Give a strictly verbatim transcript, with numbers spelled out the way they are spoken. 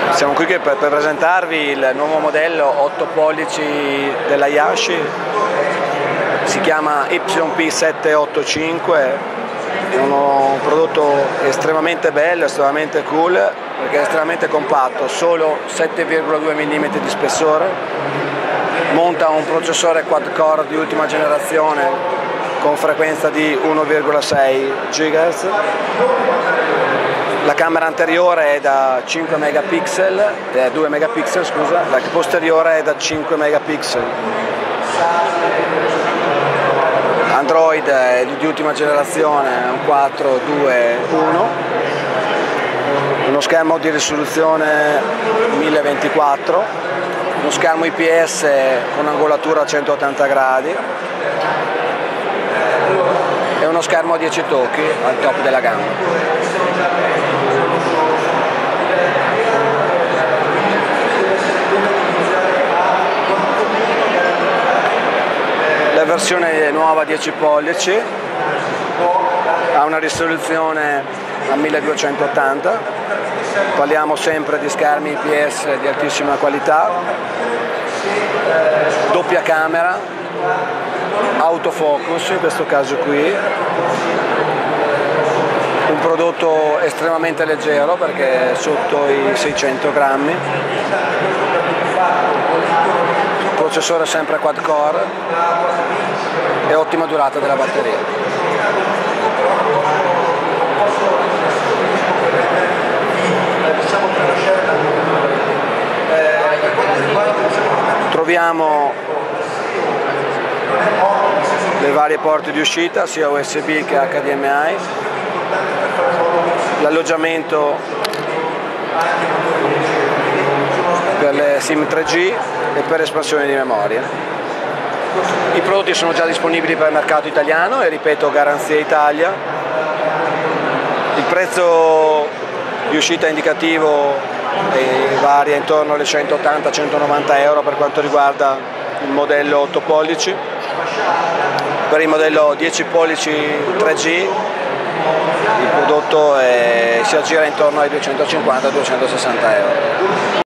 Siamo qui per, per presentarvi il nuovo modello otto pollici della Yashi, si chiama Y P settecentoottantacinque, è uno prodotto estremamente bello, estremamente cool, perché è estremamente compatto, solo sette virgola due millimetri di spessore, monta un processore quad core di ultima generazione con frequenza di uno virgola sei gigahertz. La camera anteriore è da cinque megapixel, eh, due megapixel scusa, la posteriore è da cinque megapixel. Android è di ultima generazione, un quattro due uno, uno schermo di risoluzione mille ventiquattro, uno schermo I P S con angolatura a centottanta gradi e uno schermo a dieci tocchi al top della gamma. La versione nuova dieci pollici ha una risoluzione a milleduecentottanta, parliamo sempre di schermi I P S di altissima qualità, doppia camera, autofocus in questo caso qui, un prodotto estremamente leggero perché è sotto i seicento grammi, processore sempre quad core e ottima durata della batteria. Troviamo le varie porte di uscita sia U S B che H D M I, l'alloggiamento per le SIM tre G e per espansione di memoria. I prodotti sono già disponibili per il mercato italiano e ripeto, garanzia Italia. Il prezzo di uscita indicativo eh, varia intorno alle centottanta centonovanta euro per quanto riguarda il modello otto pollici. Per il modello dieci pollici tre G il prodotto è, si aggira intorno ai duecentocinquanta duecentosessanta euro.